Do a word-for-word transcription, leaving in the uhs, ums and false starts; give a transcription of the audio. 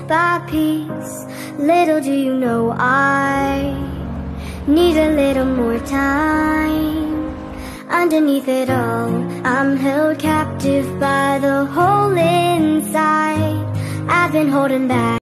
by piece. Little do you know I need a little more time. Underneath it all, I'm held captive by the hole inside. I've been holding back.